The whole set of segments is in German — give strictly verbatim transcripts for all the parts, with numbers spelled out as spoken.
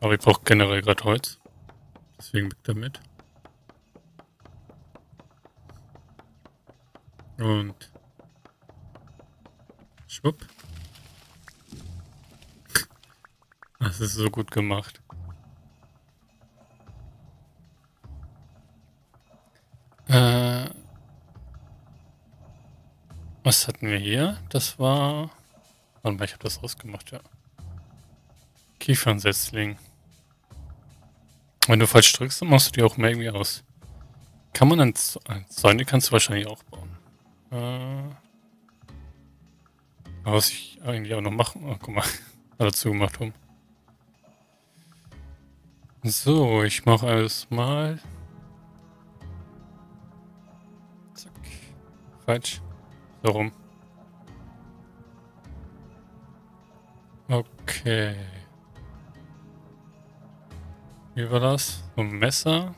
Aber ich brauche generell gerade Holz. Deswegen weg damit. Und schwupp. Das ist so gut gemacht. Äh, was hatten wir hier? Das war... Warte mal, ich habe das ausgemacht, ja. Kiefernsetzling. Wenn du falsch drückst, dann machst du die auch mehr irgendwie aus. Kann man dann... Säune kannst du wahrscheinlich auch bauen. Äh, was ich eigentlich auch noch machen... Oh, guck mal. Dazu gemacht haben. So, ich mache alles mal. Zack. Falsch. So rum. Okay. Wie war das? So ein Messer.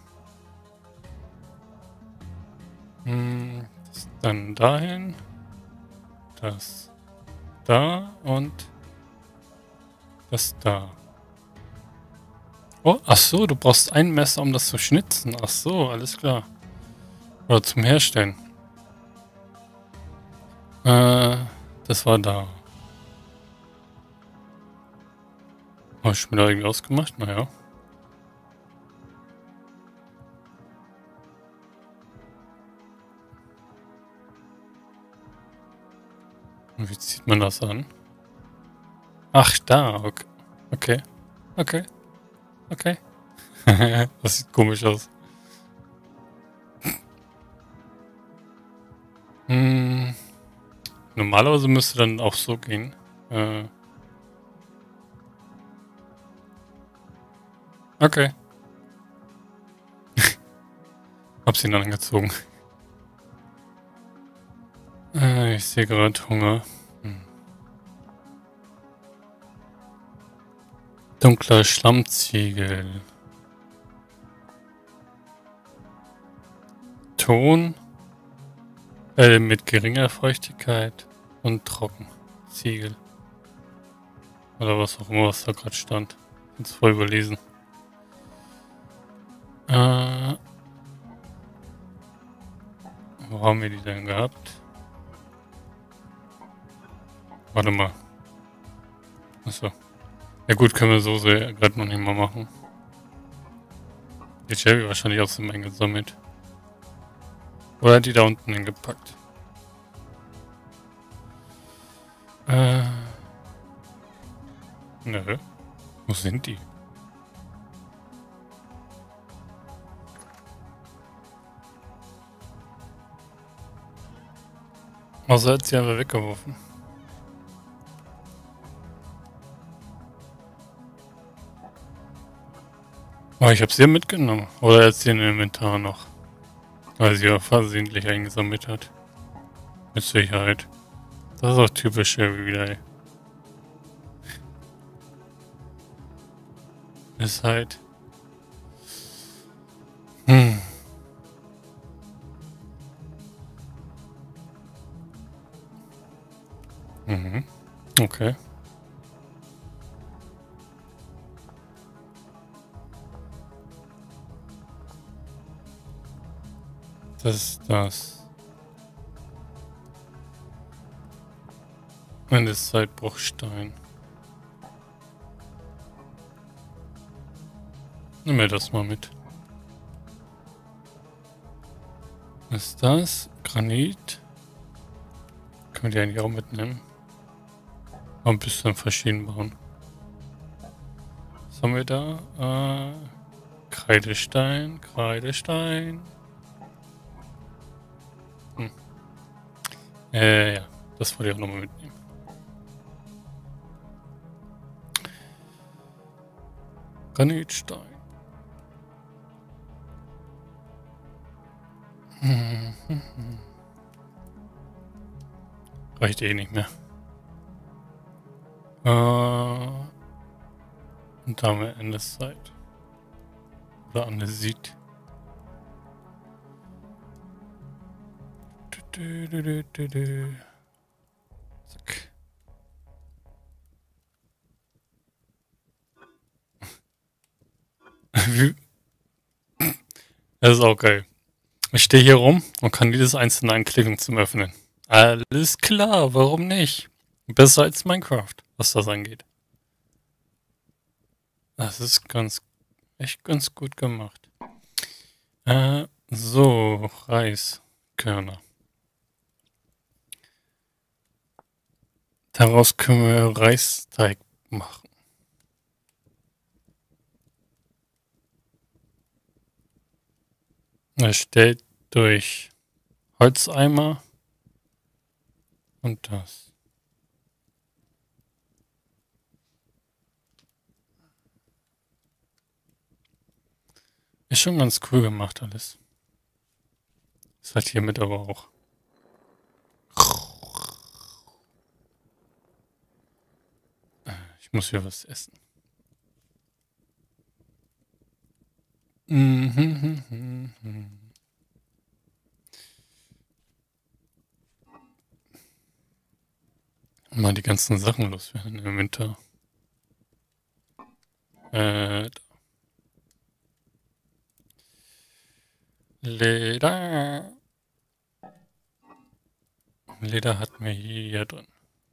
Hm, das dann dahin. Das da und das da. Oh, ach so, du brauchst ein Messer, um das zu schnitzen. Ach so, alles klar. Oder zum Herstellen. Äh, das war da. Habe ich mir da irgendwie ausgemacht? Naja. Und wie zieht man das an? Ach, da, okay. Okay. Okay. Okay. Das sieht komisch aus. Hm. Normalerweise müsste dann auch so gehen. Äh. Okay. Hab's ihn dann angezogen. Äh, ich sehe gerade Hunger. Hm. Dunkler Schlammziegel. Ton. Äh, mit geringer Feuchtigkeit und trocken. Ziegel. Oder was auch immer, was da gerade stand. Jetzt voll überlesen. Äh, wo haben wir die denn gehabt? Warte mal. Achso. Ja gut, können wir so sehr gerade noch nicht mal machen. Die Shelby wahrscheinlich aus dem eingesammelt. Oder hat die da unten hingepackt? Äh. Nö. Wo sind die? Außer hat sie einfach weggeworfen. Oh, ich habe sie ja mitgenommen. Oder jetzt hier im Inventar noch. Weil sie ja versehentlich eingesammelt hat. Mit Sicherheit. Das ist auch typisch Shelby wieder, ey. Ist halt. Hm. Mhm. Okay. Das ist das. Mindestzeitbruchstein. Nimm mir das mal mit. Was ist das? Granit. Können wir die eigentlich auch mitnehmen? Mal ein bisschen verschieden bauen. Was haben wir da? Äh, Kreidestein, Kreidestein. Hm. Äh, ja. Das wollte ich auch nochmal mitnehmen. Granitstein. Hm, hm, hm. Reicht eh nicht mehr. Äh, und da haben wir Endeszeit. Oder Andesit. Du, du, du, du, du. Zack. Das ist auch geil. Ich stehe hier rum und kann jedes einzelne anklicken zum Öffnen. Alles klar, warum nicht? Besser als Minecraft, was das angeht. Das ist ganz, echt ganz gut gemacht. Äh, so, Reiskörner. Daraus können wir Reisteig machen. Erstellt durch Holzeimer und das. Ist schon ganz cool gemacht alles. Ist halt hiermit aber auch. Ich muss hier was essen. Mhm. Mal die ganzen Sachen loswerden im Winter. Äh, Leder. Leder hatten wir hier drin.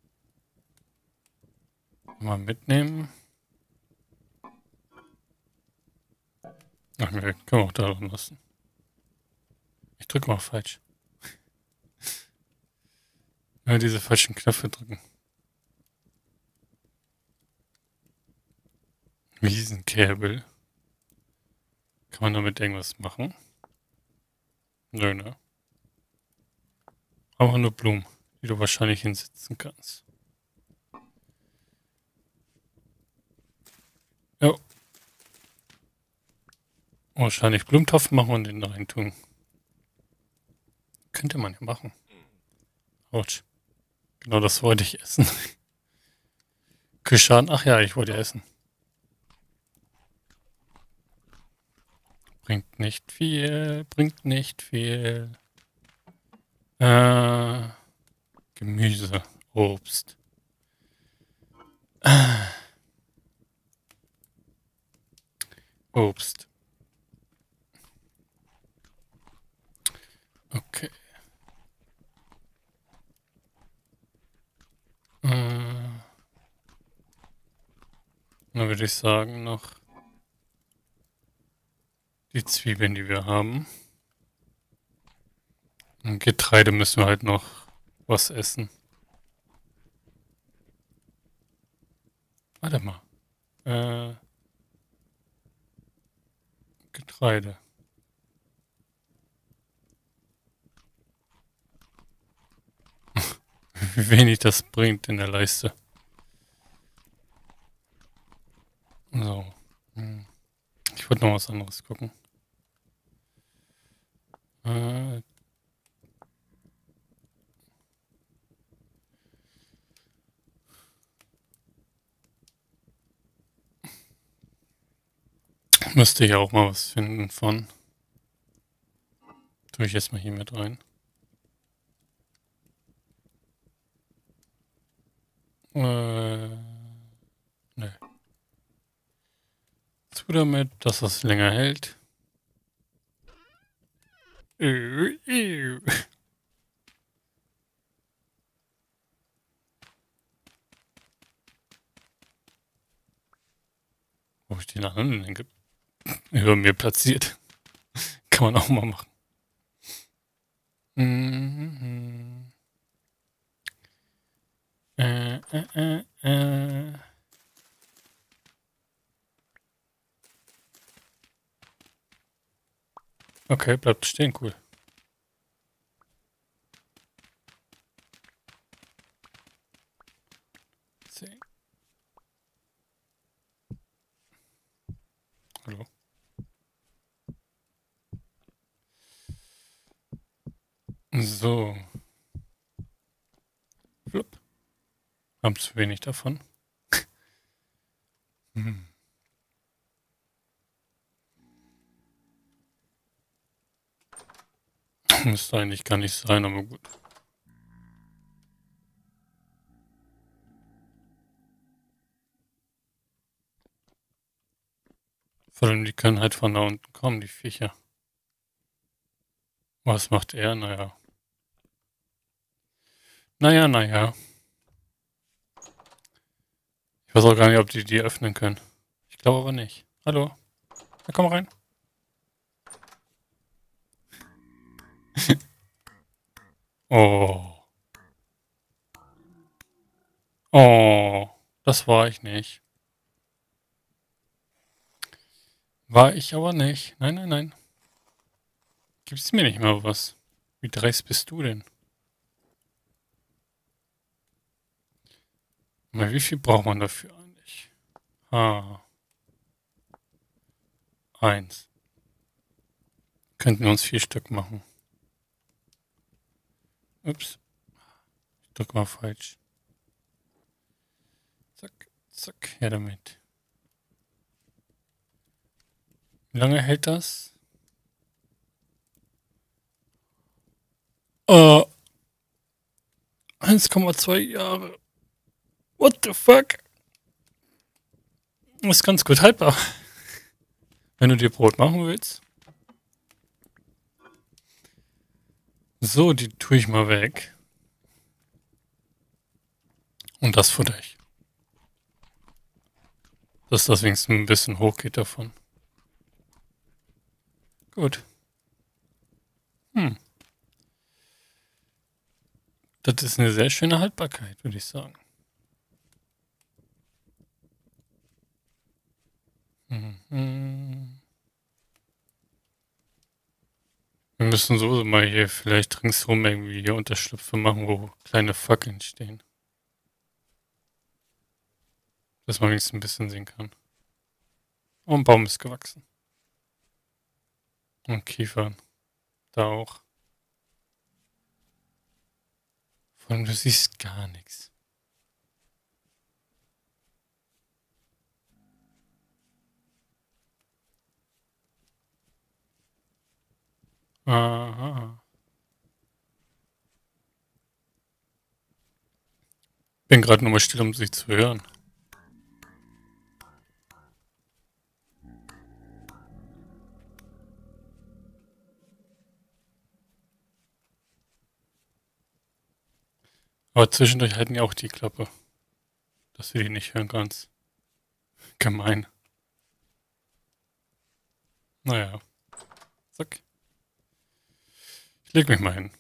Mal mitnehmen. Ach, wir können wir auch da drin lassen. Ich drücke mal falsch. Ja, diese falschen Knöpfe drücken. Wiesenkärbel. Kann man damit irgendwas machen? Nö, ne? Aber nur Blumen, die du wahrscheinlich hinsetzen kannst. Ja. Wahrscheinlich Blumentopf machen und den da rein tun. Könnte man ja machen. Autsch. Genau das wollte ich essen. Küchan, ach ja, ich wollte essen. Bringt nicht viel, bringt nicht viel. Äh, Gemüse, Obst. Äh, Obst. Okay. Äh, dann würde ich sagen noch die Zwiebeln, die wir haben. Und Getreide müssen wir halt noch was essen. Warte mal. Äh, Getreide. Wie wenig das bringt in der Leiste. So. Hm. Ich wollte noch was anderes gucken. Äh, müsste ich auch mal was finden von. Tue ich jetzt mal hier mit rein. Äh, ne. Zu damit, dass das länger hält. Äh, äh. Wo ich den anderen denke, über mir platziert. Kann man auch mal machen. Mhm. Äh, äh, äh, äh. Okay, bleibt stehen, cool. zehn. Hallo. So. Flupp. Haben zu wenig davon. Hm. Müsste eigentlich gar nicht sein, aber gut. Vor allem, die können halt von da unten kommen, die Viecher. Was macht er? Naja. Naja, naja. Ich weiß auch gar nicht, ob die die öffnen können. Ich glaube aber nicht. Hallo? Ja, komm rein. Oh. Oh. Das war ich nicht. War ich aber nicht. Nein, nein, nein. Gibst mir nicht mal was. Wie dreist bist du denn? Na, wie viel braucht man dafür eigentlich? Ah. Eins. Könnten wir uns vier Stück machen. Ups. Ich drück mal falsch. Zack, zack, her damit. Wie lange hält das? Äh. eins Komma zwei Jahre. What the fuck? Ist ganz gut haltbar. Wenn du dir Brot machen willst. So, die tue ich mal weg. Und das futter ich. Dass das wenigstens ein bisschen hochgeht davon. Gut. Hm. Das ist eine sehr schöne Haltbarkeit, würde ich sagen. Mhm. Wir müssen sowieso mal hier vielleicht ringsherum irgendwie hier Unterschlüpfe machen, wo kleine Fackeln stehen. Dass man wenigstens ein bisschen sehen kann. Oh, ein Baum ist gewachsen. Und Kiefern. Da auch. Vor allem, du siehst gar nichts. Aha. Bin gerade nur mal still, um sich zu hören. Aber zwischendurch halten die auch die Klappe. Dass du die nicht hören kannst. Gemein. Naja. Zack. Ich leg mich mal hin.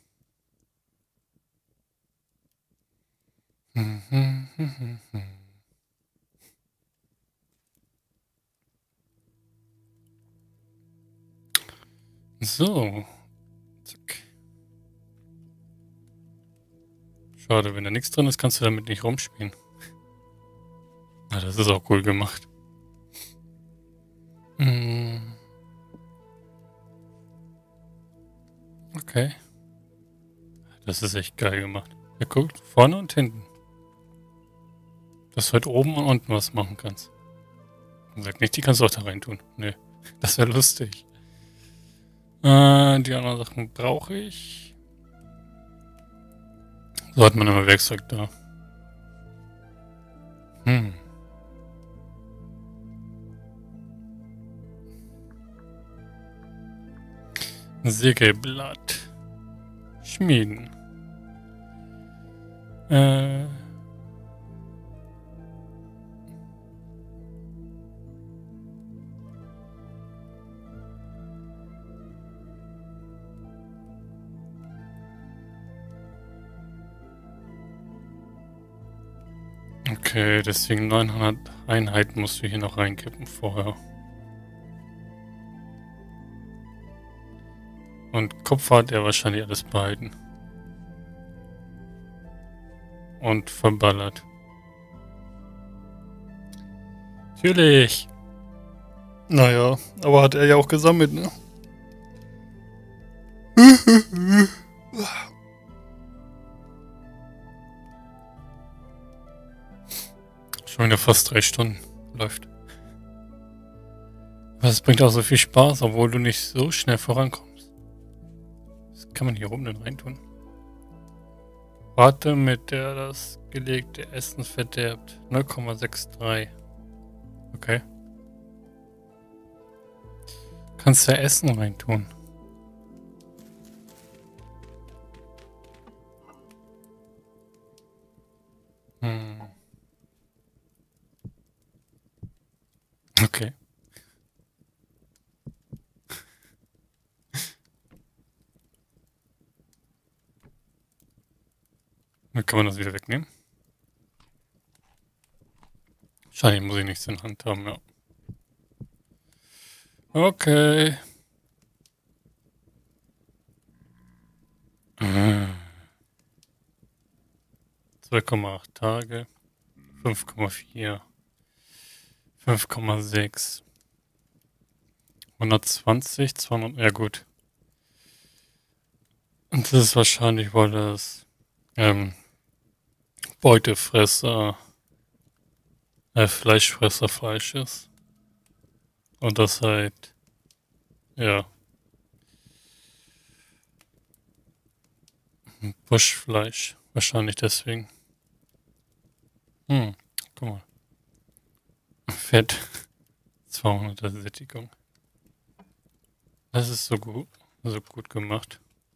So. Zack. Schade, wenn da nichts drin ist, kannst du damit nicht rumspielen. Na, das ist auch cool gemacht. Hm. Okay. Das ist echt geil gemacht. Ja, guckt, vorne und hinten. Dass du halt oben und unten was machen kannst. Und sag nicht, die kannst du auch da rein tun. Nee, das wäre lustig. Äh, die anderen Sachen brauche ich. So hat man immer Werkzeug da. Hm. Sägeblatt. Schmieden. Äh. Okay, deswegen neunhundert Einheiten musst du hier noch reinkippen vorher. Und Kupfer hat er wahrscheinlich alles behalten. Und verballert. Natürlich. Naja, aber hat er ja auch gesammelt, ne? Schon wieder fast drei Stunden läuft. Aber es bringt auch so viel Spaß, obwohl du nicht so schnell vorankommst. Was kann man hier oben denn reintun? Warte, mit der das gelegte Essen verderbt. null Komma drei sechs. Okay. Kannst ja Essen reintun. Hm. Okay. Dann kann man das wieder wegnehmen. Schade, muss ich nichts in der Hand haben, ja. Okay. zwei Komma acht Tage. fünf Komma vier. fünf Komma sechs. hundertzwanzig, zweihundert, ja gut. Und das ist wahrscheinlich, weil das ähm, Beutefresser, äh, Fleischfresser Fleisch ist. Und das halt, ja, Buschfleisch. Wahrscheinlich deswegen. Hm, guck mal. Fett. zweihunderter Sättigung. Das ist so gut, so gut gemacht.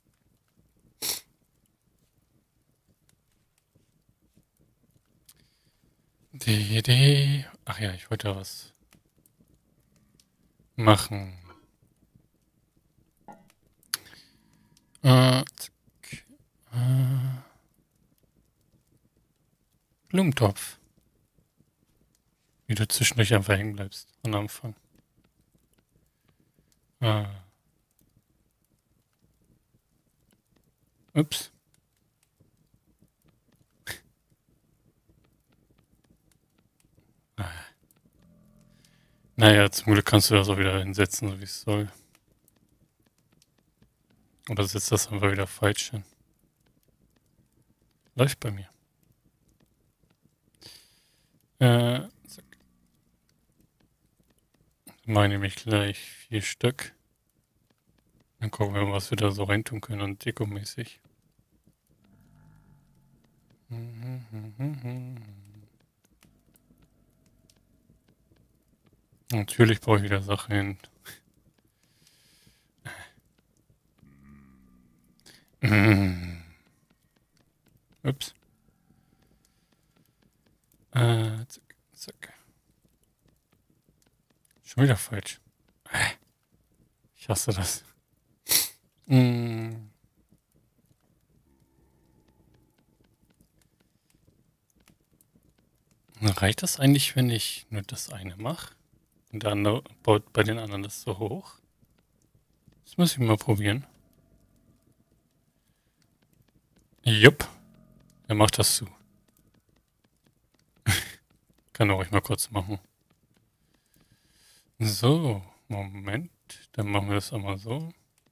Die Idee. Ach ja, ich wollte was machen. Äh, zack. Äh, Blumentopf. Wie du zwischendurch einfach hängen bleibst am Anfang. Ah. Ups. Ah. Naja, zum Glück kannst du das auch wieder hinsetzen, so wie es soll. Oder setzt das einfach wieder falsch hin. Läuft bei mir. Äh, zack. Meine nämlich gleich vier Stück. Dann gucken wir mal, was wir da so reintun können und dekomäßig. Natürlich brauche ich wieder Sachen hin. Ups. Äh, zack, zack. Schon wieder falsch. Ich hasse das. Mm. Reicht das eigentlich, wenn ich nur das eine mache? Und der andere baut bei den anderen das so hoch? Das muss ich mal probieren. Jupp. Er macht das zu. Kann er ruhig mal kurz machen. So, Moment. Dann machen wir das einmal so.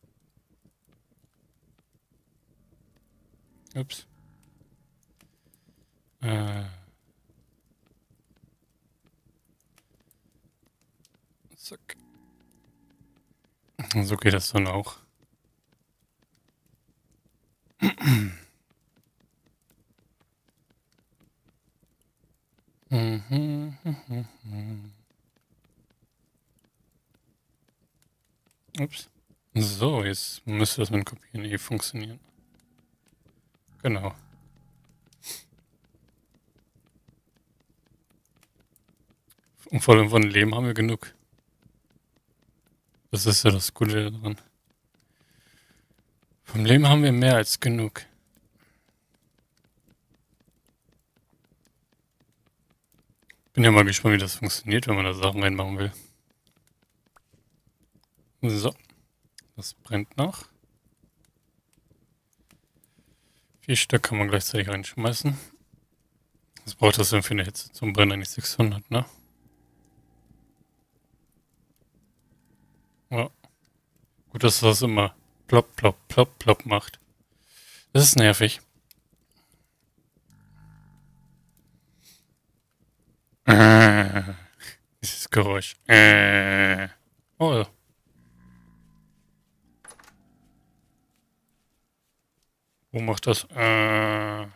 Ups. Äh. Zack. So geht das dann auch. Ups. So, jetzt müsste das mit Kopieren eh funktionieren. Genau. Und vor allem von Lehm haben wir genug. Das ist ja das Gute daran. Vom Lehm haben wir mehr als genug. Bin ja mal gespannt, wie das funktioniert, wenn man da Sachen reinmachen will. So. Das brennt noch. Vier Stück kann man gleichzeitig reinschmeißen. Was braucht das denn für eine Hitze zum Brennen? Eigentlich sechshundert, ne? Ja. Gut, dass das immer plopp, plopp, plopp, plopp macht. Das ist nervig. Äh, dieses Geräusch. Äh. Oh. Wo macht das? Äh.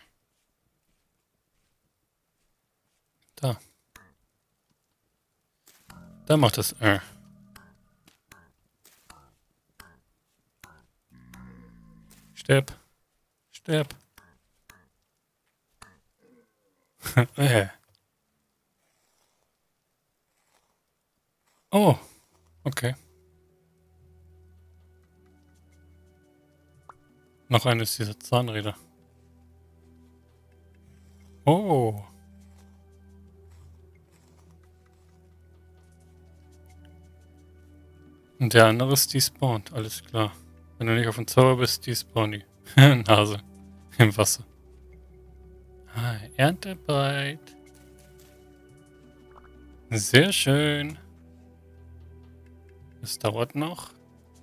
Da. Da macht das. Äh. Sterb. Sterb. äh. Oh. Okay. Noch eines dieser Zahnräder. Oh. Und der andere ist despawned, alles klar. Wenn du nicht auf dem Zauber bist, despawn die Nase im Wasser. Ah, Erntebreit. Sehr schön. Es dauert noch.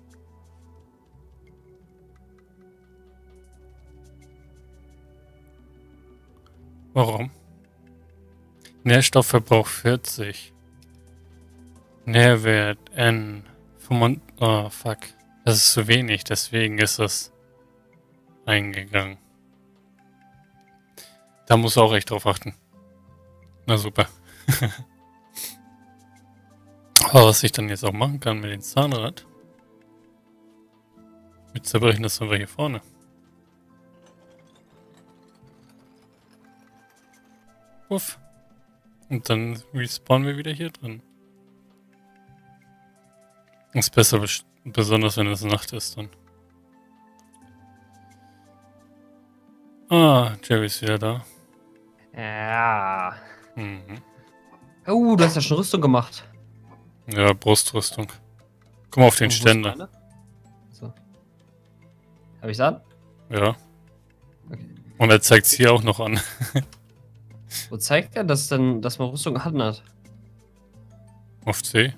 Warum? Nährstoffverbrauch vierzig. Nährwert N. Oh, fuck. Das ist zu wenig, deswegen ist es eingegangen. Da muss auch echt drauf achten. Na super. Aber was ich dann jetzt auch machen kann mit dem Zahnrad. Mit zerbrechen das einfach hier vorne. Uff. Und dann respawnen wir wieder hier drin. Ist besser, besonders wenn es Nacht ist dann. Ah, Jerry ist wieder da. Ja. Mhm. Oh, du hast ja schon Rüstung gemacht. Ja, Brustrüstung. Komm auf den Ständer. So. Hab ich's an? Ja. Okay. Und er zeigt es hier auch noch an. Wo zeigt er das denn, dass man Rüstung hat? Auf C.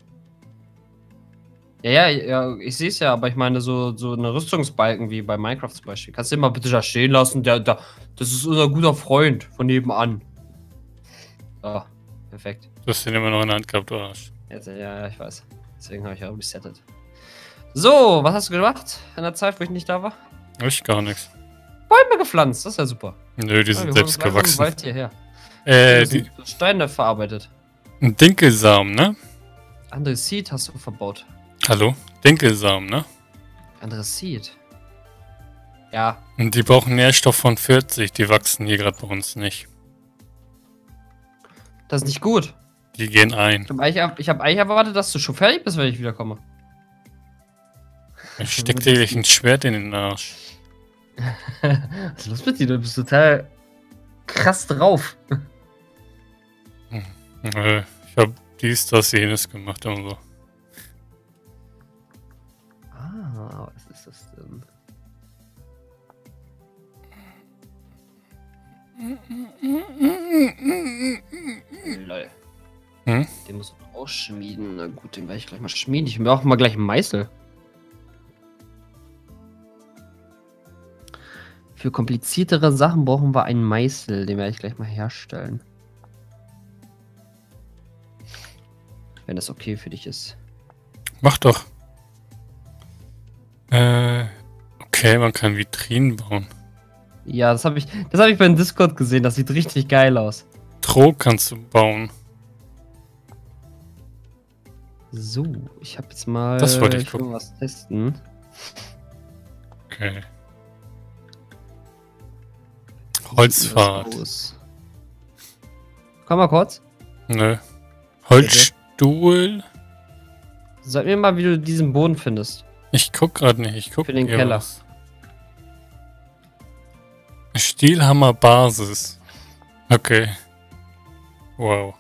Ja, ja, ja, ich sehe es ja, aber ich meine so, so eine Rüstungsbalken wie bei Minecraft zum Beispiel. Kannst du den mal bitte da stehen lassen? Der, der, das ist unser guter Freund von nebenan. Ah, perfekt. Du hast den immer noch in der Hand gehabt, du Arsch. Jetzt, ja, ja, ich weiß. Deswegen habe ich auch resettet. So, was hast du gemacht in der Zeit, wo ich nicht da war? Ich gar nichts. Bäume gepflanzt, das ist ja super. Nö, die Ja, sind wir selbst holen uns langsam gewachsen. im Wald hierher. Äh, Die die Steine verarbeitet. Dinkelsamen, ne? Andere Seed hast du verbaut. Hallo? Dinkelsamen, ne? Anderes Seed. Ja. Und die brauchen Nährstoff von vierzig, die wachsen hier gerade bei uns nicht. Das ist nicht gut. Die gehen ein. Ich habe eigentlich, ich hab eigentlich erwartet, dass du schon fertig bist, wenn ich wiederkomme. Ich steck dir gleich ein Schwert in den Arsch. Was ist los mit dir? Du bist total krass drauf. Äh, ich hab dies, das, jenes gemacht und so. Ah, was ist das denn? Lol. Hm? Den muss man ausschmieden. Na gut, den werde ich gleich mal schmieden. Ich brauche mal gleich einen Meißel. Für kompliziertere Sachen brauchen wir einen Meißel. Den werde ich gleich mal herstellen. Wenn das okay für dich ist. Mach doch. Äh, okay, man kann Vitrinen bauen. Ja, das habe ich, das habe ich beim Discord gesehen. Das sieht richtig geil aus. Trog kannst du bauen. So, ich habe jetzt mal. Das wollte ich will gucken. mal was testen. Okay. Holzpfad. Los. Komm mal kurz. Nö. Holzstuhl. Sag mir mal, wie du diesen Boden findest. Ich guck gerade nicht. Ich guck Für den hier Keller. was. Stielhammer Basis. Okay. Wow.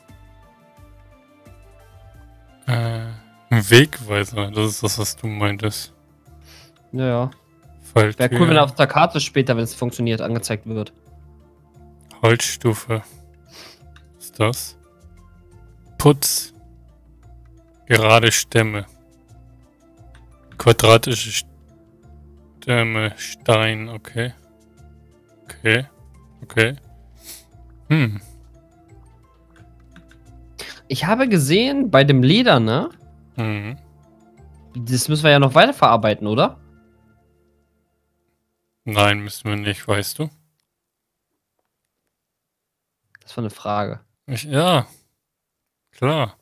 Äh, ein Wegweiser. Das ist das, was du meintest. Ja, Falltür. wäre cool, wenn er auf der Karte später, wenn es funktioniert, angezeigt wird. Holzstufe. Was ist das? Putz. Gerade Stämme. Quadratische Stämme. Stein. Okay. Okay. Okay. Hm. Ich habe gesehen, bei dem Leder, ne? Mhm. Das müssen wir ja noch weiterverarbeiten, oder? Nein, müssen wir nicht, weißt du? Das war eine Frage. Ich, ja. Klar.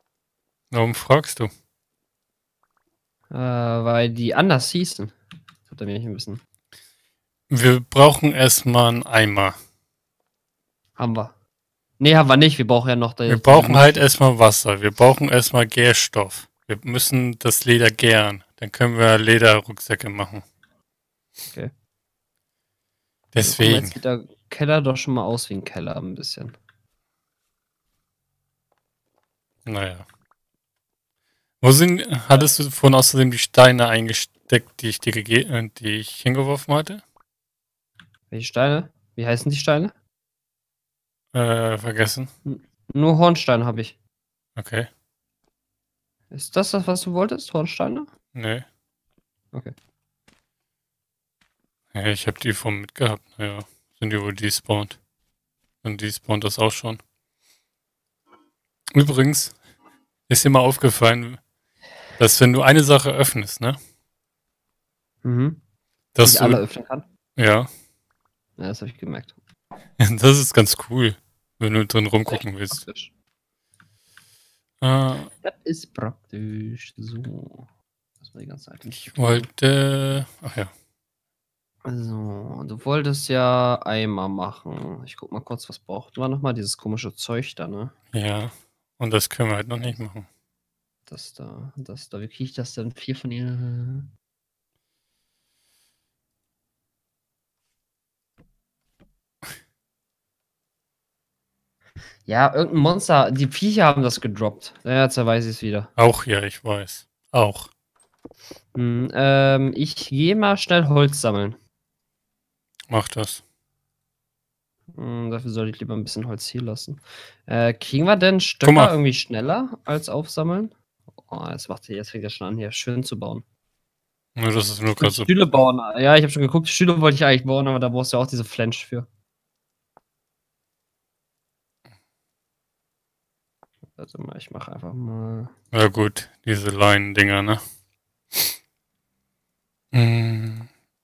Warum fragst du? Äh, weil die anders hießen. da bin ich ein bisschen. Wir brauchen erstmal einen Eimer. Haben wir. Nee, haben wir nicht. Wir brauchen ja noch... Da Wir brauchen halt erstmal Wasser. Wir brauchen erstmal Gärstoff. Wir müssen das Leder gären. Dann können wir Lederrucksäcke machen. Okay. Deswegen. Jetzt sieht der Keller doch schon mal aus wie ein Keller ein bisschen. Naja. Wo sind, hattest du vorhin außerdem die Steine eingesteckt, die ich dir gegeben, die ich hingeworfen hatte? Welche Steine? Wie heißen die Steine? Äh, vergessen. Nur Hornsteine habe ich. Okay. Ist das das, was du wolltest? Hornsteine? Nee. Okay. Ja, ich habe die vom mitgehabt. Naja, sind die wohl despawned. Und despawned das auch schon. Übrigens ist dir mal aufgefallen, dass wenn du eine Sache öffnest, ne? Mhm. Dass ich du, alle öffnen kann. Ja. Ja, das habe ich gemerkt. Das ist ganz cool, wenn du drin rumgucken willst. Praktisch. Äh, Das ist praktisch. So. Das war die ganze Zeit. ich wollte. Ach ja. So, du wolltest ja Eimer machen. Ich guck mal kurz, was braucht man nochmal? Dieses komische Zeug da, ne? Ja. Und das können wir halt noch nicht machen. Das da, das da. Wie kriege ich das denn? Vier von ihr. Ja, irgendein Monster. Die Viecher haben das gedroppt. Ja, jetzt weiß ich es wieder. Auch ja, ich weiß. Auch. Hm, ähm, ich gehe mal schnell Holz sammeln. Mach das. Hm, dafür soll ich lieber ein bisschen Holz hier lassen. Äh, kriegen wir denn Stöcker irgendwie schneller als aufsammeln? Oh, jetzt macht jetzt fängt er schon an, hier schön zu bauen. Ja, das ist nur gerade so. Stühle bauen. Ja, ich habe schon geguckt, Stühle wollte ich eigentlich bauen, aber da brauchst du ja auch diese Flansch für. Warte mal, ich mache einfach mal. Ja gut, diese Leinen-Dinger, ne? Hm.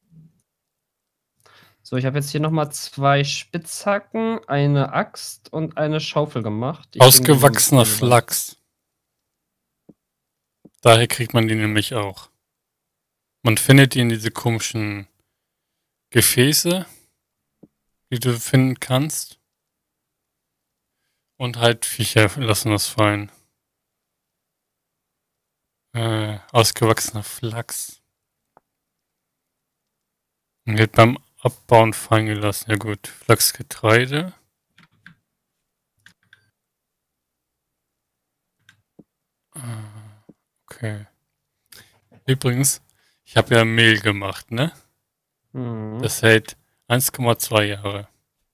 So, ich habe jetzt hier nochmal zwei Spitzhacken, eine Axt und eine Schaufel gemacht. Ich Ausgewachsener Flachs. Daher kriegt man die nämlich auch. Man findet die in diese komischen Gefäße, die du finden kannst. Und halt Viecher lassen das fallen. Äh, ausgewachsener Flachs. Und wird beim Abbauen fallen gelassen. Ja gut, Flachsgetreide. Okay. Übrigens, ich habe ja Mehl gemacht, ne? Mhm. Das hält eins Komma zwei Jahre.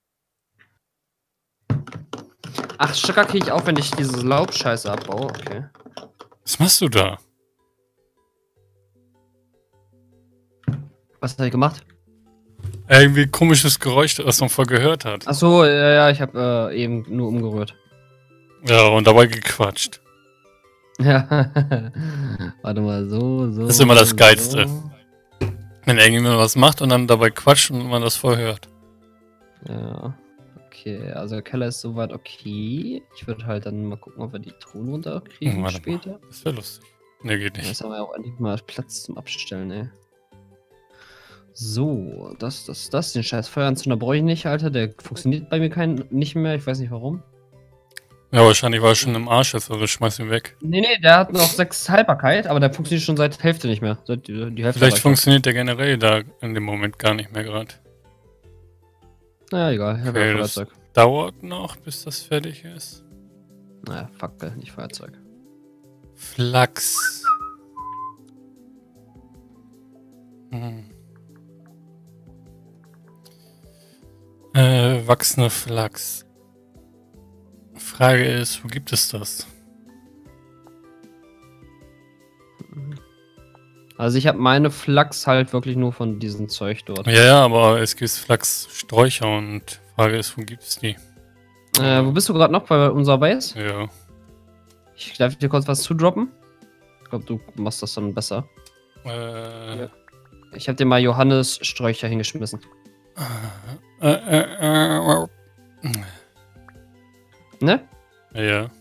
Ach, Stöcker kriege ich auch, wenn ich diese Laubscheiße abbaue. Okay. Was machst du da? Was habe ich gemacht? Irgendwie komisches Geräusch, was man vorher gehört hat. Ach so, ja, ja, ich habe äh, eben nur umgerührt. Ja, und dabei gequatscht. Ja. Warte mal, so, so. Das ist immer das Geilste. So. Wenn irgendjemand was macht und dann dabei quatscht und man das vorher hört. Ja. Okay, also der Keller ist soweit okay. Ich würde halt dann mal gucken, ob wir die Truhen runterkriegen Warte später. mal. Das wäre lustig. Ne, geht nicht. Jetzt haben wir ja auch endlich mal Platz zum Abstellen, ey. So, das, das, das. Den scheiß Feueranzünder brauche ich nicht, Alter. Der funktioniert bei mir kein, nicht mehr. Ich weiß nicht warum. Ja, wahrscheinlich war er schon im Arsch jetzt, also schmeiß ihn weg. Nee, nee, der hat noch sechs Haltbarkeit, aber der funktioniert schon seit Hälfte nicht mehr. Seit die, die Hälfte Vielleicht reicht funktioniert der generell da in dem Moment gar nicht mehr gerade. Naja, egal. Ich habe Okay, ja das Feuerzeug. dauert noch, bis das fertig ist. Naja, Fackel, nicht Feuerzeug. Flachs. Hm. Äh, wachsende Flachs. Frage ist, wo gibt es das? Also ich habe meine Flachs halt wirklich nur von diesem Zeug dort. Ja, ja, aber es gibt Flachssträucher und Frage ist, wo gibt es die? Äh, wo bist du gerade noch bei unserer Base? Ja. Ich darf dir kurz was zudroppen. Ich glaube, du machst das dann besser. Äh, Ja. Ich habe dir mal Johannes Sträucher hingeschmissen. äh, äh, äh, Ne? ja.